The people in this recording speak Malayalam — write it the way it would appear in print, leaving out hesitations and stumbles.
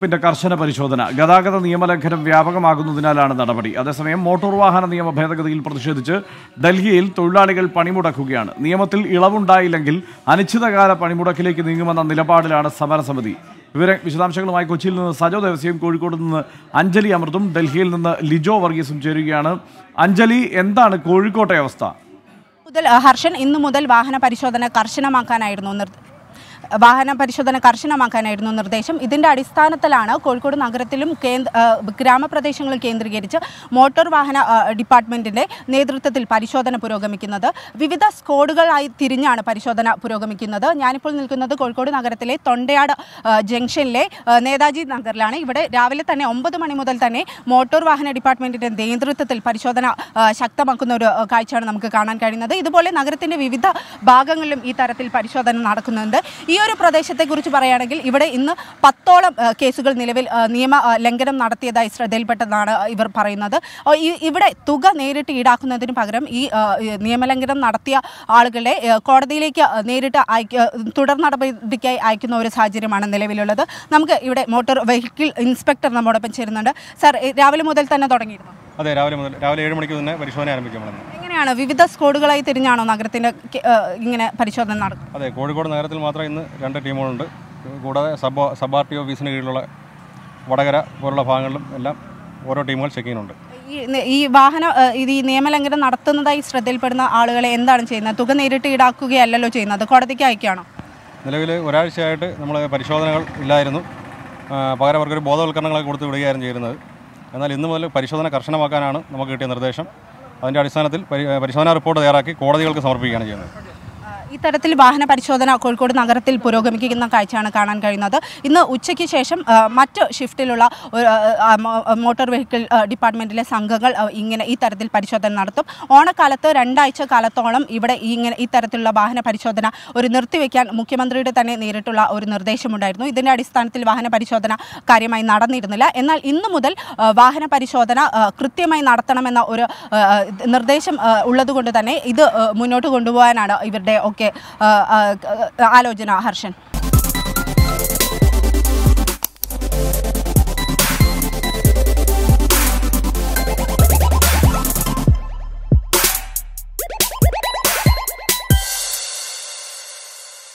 കർശന പരിശോധന. ഗതാഗത നിയമലംഘനം വ്യാപകമാകുന്നതിനാലാണ് നടപടി. അതേസമയം മോട്ടോർ വാഹന നിയമ ഭേദഗതിയിൽ പ്രതിഷേധിച്ച് ഡൽഹിയിൽ തൊഴിലാളികൾ പണിമുടക്കുകയാണ്. നിയമത്തിൽ ഇളവുണ്ടായില്ലെങ്കിൽ അനിശ്ചിതകാല പണിമുടക്കിലേക്ക് നീങ്ങുമെന്ന നിലപാടിലാണ് സമരസമിതി. വിശദാംശങ്ങളുമായി കൊച്ചിയിൽ നിന്ന് സജോ ദേവസ്യയും കോഴിക്കോട് നിന്ന് അഞ്ജലി അമൃതും ഡൽഹിയിൽ നിന്ന് ലിജോ വർഗീസും ചേരുകയാണ്. അഞ്ജലി, എന്താണ് കോഴിക്കോട്ടെ അവസ്ഥ? ഹർഷൻ, ഇന്നു മുതൽ വാഹന പരിശോധന കർശനമാക്കാനായിരുന്നു നിർദ്ദേശം. ഇതിൻ്റെ അടിസ്ഥാനത്തിലാണ് കോഴിക്കോട് നഗരത്തിലും ഗ്രാമപ്രദേശങ്ങളിൽ കേന്ദ്രീകരിച്ച് മോട്ടോർ വാഹന ഡിപ്പാർട്ട്മെൻറ്റിൻ്റെ നേതൃത്വത്തിൽ പരിശോധന പുരോഗമിക്കുന്നത്. വിവിധ സ്ക്വാഡുകളായി തിരിഞ്ഞാണ് പരിശോധന പുരോഗമിക്കുന്നത്. ഞാനിപ്പോൾ നിൽക്കുന്നത് കോഴിക്കോട് നഗരത്തിലെ തൊണ്ടയാട് ജംഗ്ഷനിലെ നേതാജി നഗറിലാണ്. ഇവിടെ രാവിലെ തന്നെ 9 മണി മുതൽ തന്നെ മോട്ടോർ വാഹന ഡിപ്പാർട്ട്മെൻറ്റിൻ്റെ നേതൃത്വത്തിൽ പരിശോധന ശക്തമാക്കുന്ന ഒരു കാഴ്ചയാണ് നമുക്ക് കാണാൻ കഴിയുന്നത്. ഇതുപോലെ നഗരത്തിൻ്റെ വിവിധ ഭാഗങ്ങളിലും ഈ തരത്തിൽ പരിശോധന നടക്കുന്നുണ്ട്. ഈ ഒരു പ്രദേശത്തെക്കുറിച്ച് പറയുകയാണെങ്കിൽ ഇവിടെ ഇന്ന് 10ഓളം കേസുകൾ നിലവിൽ നിയമ ലംഘനം നടത്തിയതായി ശ്രദ്ധയിൽപ്പെട്ടതാണ് ഇവർ പറയുന്നത്. ഇവിടെ തുക നേരിട്ട് ഈടാക്കുന്നതിന് പകരം ഈ നിയമലംഘനം നടത്തിയ ആളുകളെ കോടതിയിലേക്ക് നേരിട്ട് തുടർ നടപടിക്കായി അയക്കുന്ന ഒരു സാഹചര്യമാണ് നിലവിലുള്ളത്. നമുക്ക് ഇവിടെ മോട്ടോർ വെഹിക്കിൾ ഇൻസ്പെക്ടർ നമ്മോടൊപ്പം ചേരുന്നുണ്ട്. സാർ, രാവിലെ മുതൽ തന്നെ തുടങ്ങിയിരുന്നു? അതെ, രാവിലെ 7 മണിക്ക് തന്നെ പരിശോധന ആരംഭിക്കും. എങ്ങനെയാണ് വിവിധ സ്ക്വാഡുകളായി തിരിഞ്ഞാണോ നഗരത്തിൻ്റെ ഇങ്ങനെ പരിശോധന നടക്കും? അതെ, കോഴിക്കോട് നഗരത്തിൽ മാത്രം ഇന്ന് 2 ടീമുകളുണ്ട്. കൂടാതെ സബ് ആർ ടി ഓഫീസിന് കീഴിലുള്ള വടകര പോലുള്ള ഭാഗങ്ങളിലും എല്ലാം ഓരോ ടീമുകൾ ചെക്ക് ചെയ്യുന്നുണ്ട്. ഈ നിയമലംഘനം നടത്തുന്നതായി ശ്രദ്ധയിൽപ്പെടുന്ന ആളുകളെ എന്താണ് ചെയ്യുന്നത്? തുക നേരിട്ട് ഈടാക്കുകയല്ലല്ലോ ചെയ്യുന്നത്, കോടതിക്ക് അയക്കുകയാണോ? നിലവിൽ ഒരാഴ്ചയായിട്ട് നമ്മൾ പരിശോധനകൾ ഇല്ലായിരുന്നു. പകരം അവർക്കൊരു ബോധവൽക്കരണങ്ങളൊക്കെ കൊടുത്ത് വിടുകയായിരുന്നു ചെയ്യുന്നത്. എന്നാൽ ഇന്നു മുതൽ പരിശോധന കർശനമാക്കാനാണ് നമുക്ക് കിട്ടിയ നിർദ്ദേശം. അതിൻ്റെ അടിസ്ഥാനത്തിൽ പരിശോധനാ റിപ്പോർട്ട് തയ്യാറാക്കി കോടതികൾക്ക് സമർപ്പിക്കുകയാണ് ചെയ്യുന്നത്. ഇത്തരത്തിൽ വാഹന പരിശോധന കോഴിക്കോട് നഗരത്തിൽ പുരോഗമിക്കുന്ന കാഴ്ചയാണ് കാണാൻ കഴിയുന്നത്. ഇന്ന് ഉച്ചയ്ക്ക് ശേഷം മറ്റ് ഷിഫ്റ്റിലുള്ള മോട്ടോർ വെഹിക്കിൾ ഡിപ്പാർട്ട്മെൻറ്റിലെ സംഘങ്ങൾ ഈ തരത്തിൽ പരിശോധന നടത്തും. ഓണക്കാലത്ത് 2 ആഴ്ച കാലത്തോളം ഇവിടെ ഈ തരത്തിലുള്ള വാഹന പരിശോധന നിർത്തിവെക്കാൻ മുഖ്യമന്ത്രിയുടെ തന്നെ നേരിട്ടുള്ള ഒരു നിർദ്ദേശമുണ്ടായിരുന്നു. ഇതിൻ്റെ അടിസ്ഥാനത്തിൽ വാഹന പരിശോധന കാര്യമായി നടന്നിരുന്നില്ല. എന്നാൽ ഇന്നു മുതൽ വാഹന പരിശോധന കൃത്യമായി നടത്തണമെന്ന ഒരു നിർദ്ദേശം ഉള്ളതുകൊണ്ട് തന്നെ ഇത് മുന്നോട്ട് കൊണ്ടുപോകാനാണ് ഇവരുടെ ഒക്കെ ആലോചന. ഹർഷൻ.